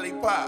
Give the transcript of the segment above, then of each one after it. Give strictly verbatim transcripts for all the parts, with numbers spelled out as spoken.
Lollipop.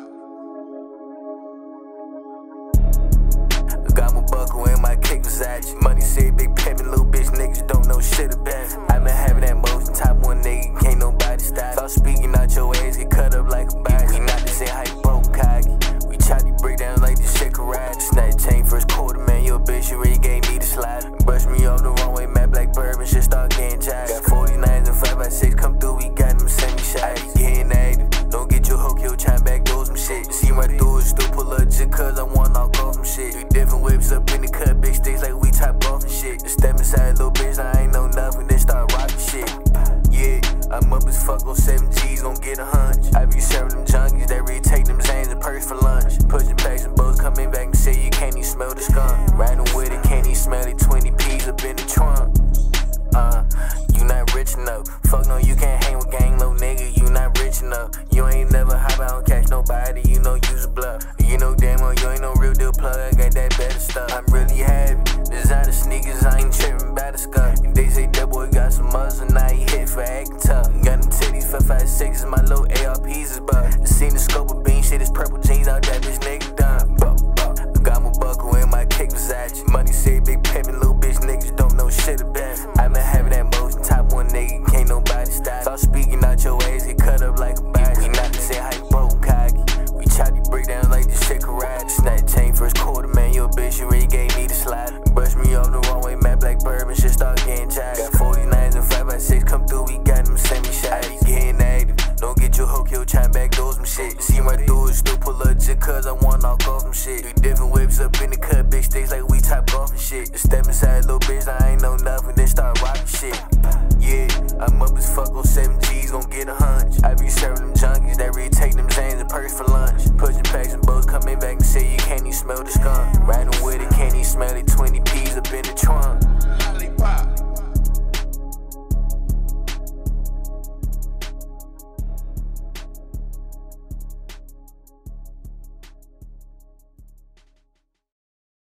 Got my buckle and my kick Versace. Money said big pimpin', little bitch niggas don't know shit about it. I been having that motion, top one nigga, can't nobody stop. Start speaking out your ass, get cut up like a body. We not the same hype broke cocky. We chop these breakdowns like this shit karate. Snatch chain first quarter, man, your bitch, you really gave me the slide. Brush me off the wrong way, mad black bourbon, shit start getting charged. Got forty-nines and five by six come through, we got them semi-shots. Getting active, don't get your hook, yo, trying back door some shit. See right through it, still pull up just cause I want knock off some shit. We different whips up in the cut, big sticks like we top off and shit. Just step inside, little bitch, I ain't know nothing, then start rocking shit. Yeah, I'm up as fuck on seven G's, gon' get a hunch. I be serving them junkies that really take them Zans and perks for lunch. Pushing packs and boats coming back and say you can't even smell the skunk. Riding with it, can't even smell it, twenty P's up in the trunk. Uh, you not rich enough. Fuck no, you can't hang with gang, little nigga, you not rich enough. You ain't never hop out and catch nobody, you know use a bluff. You know damn well you ain't no real deal plug, I got that better stuff. I'm really heavy, designer sneakers, I ain't trippin' by the scuff. They say that boy got some muscle, now he hit for acting tough. Got them titties for five sixes, my little A R Ps is buff. Seen the scope of bean shit, it's purple jeans out that bitch nigga done. Got my buckle and my kick Versace. Money said big pimpin', little bitch niggas don't know shit about it. I been having that motion, top one nigga, can't nobody stop. Start speaking out your ass, get cut up like a body. We not the same hype broke cocky. We chop these breakdowns like this shit karate. Snatch chain first quarter, man, your bitch, you really gave me the slide. Brush me off the wrong way, mad black bourbon, shit start getting charged. Got forty-nines and five by six come through, we got them semi-shots. Getting active, don't get your hook, yo, trying back door some shit. See right through it, still pull up just cause I want knock off some shit. We different whips up in the cut, big sticks like we top off and shit. Just step inside, little bitch, I ain't know nothing, then start rocking shit. Yeah, I'm up as fuck on seven G's, gon' get a hunch. I be serving them junkies that really take them Zans and perks for lunch. Pushing packs and boats coming back and say you can't even smell the skunk. Riding